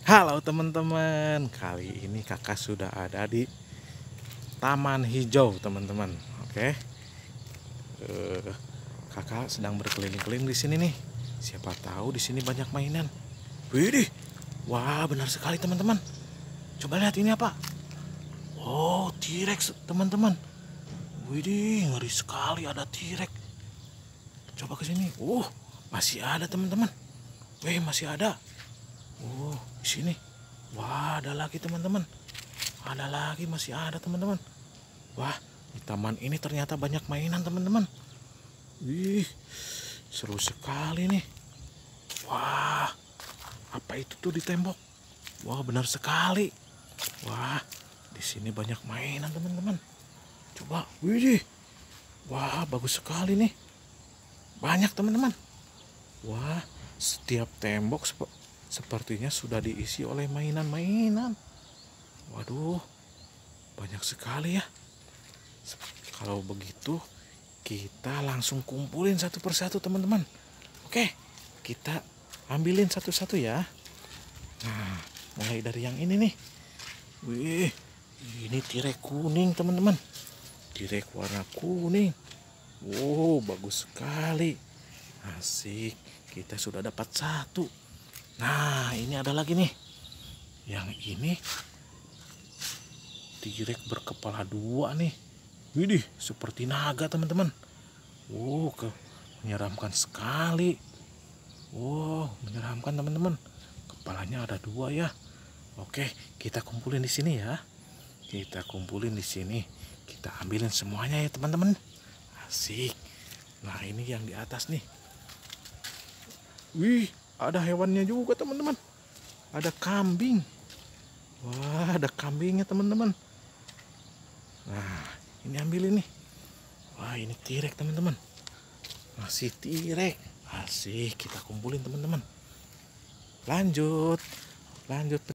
Halo teman-teman, kali ini kakak sudah ada di taman hijau teman-teman. Oke, kakak sedang berkeliling-keliling di sini nih. Siapa tahu di sini banyak mainan. Widih, wah benar sekali teman-teman. Coba lihat ini apa? Oh, T-Rex teman-teman. Widih, ngeri sekali ada T-Rex. Coba ke sini. Masih ada teman-teman. Wih, masih ada. Di sini. Wah, ada lagi teman-teman. Ada lagi, masih ada teman-teman. Wah, di taman ini ternyata banyak mainan teman-teman. Wih, seru sekali nih. Wah, apa itu tuh di tembok? Wah, benar sekali. Wah, di sini banyak mainan teman-teman. Coba, wih, wah bagus sekali nih. Banyak teman-teman. Wah, setiap tembok sepertinya sudah diisi oleh mainan-mainan. Waduh, banyak sekali ya. Kalau begitu, kita langsung kumpulin satu persatu teman-teman. Oke, kita ambilin satu-satu ya. Nah, mulai dari yang ini nih. Wih, ini T-Rex kuning teman-teman. T-Rex warna kuning. Wow, bagus sekali. Asik, kita sudah dapat satu. Nah, ini ada lagi nih. Yang ini T-Rex berkepala dua nih. Widih, seperti naga teman-teman. Menyeramkan sekali. Menyeramkan teman-teman. Kepalanya ada dua ya. Oke, kita kumpulin di sini ya. Kita kumpulin di sini. Kita ambilin semuanya ya teman-teman. Asik. Nah, ini yang di atas nih. Wih, ada hewannya juga teman-teman. Ada kambing. Wah, ada kambingnya teman-teman. Nah, ini ambil ini. Wah, ini T-Rex teman-teman. Masih T-Rex. Asik, kita kumpulin teman-teman. Lanjut.